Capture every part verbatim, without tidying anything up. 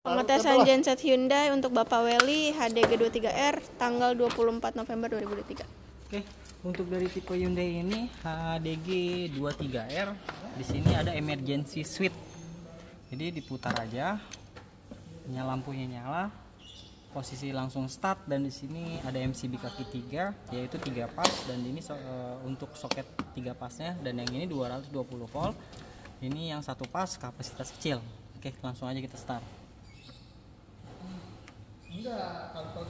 Pengetesan genset Hyundai untuk Bapak Welly H D G dua puluh tiga R tanggal dua puluh empat November dua ribu dua puluh tiga. Oke, untuk dari tipe Hyundai ini H D G dua puluh tiga R, di sini ada emergency switch. Jadi diputar aja, nyala lampunya nyala, posisi langsung start, dan di sini ada M C B kaki tiga yaitu tiga pas, dan ini so, uh, untuk soket tiga pasnya, dan yang ini dua ratus dua puluh volt. Ini yang satu pas kapasitas kecil. Oke, langsung aja kita start. Enggak, kalau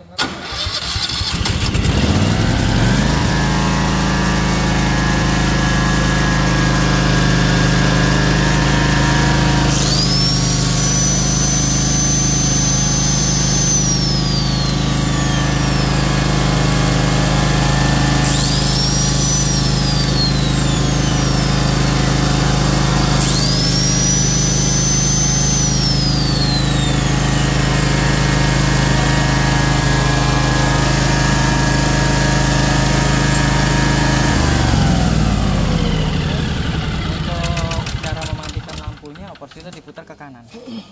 kita diputar ke kanan.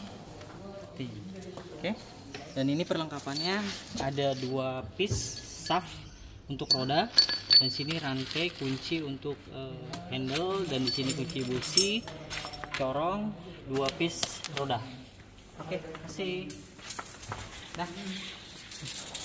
Oke, dan ini perlengkapannya ada dua piece shaft untuk roda, dan sini rantai kunci untuk uh, handle, dan di sini kunci busi, corong, dua piece roda. Oke, kasih. Dah.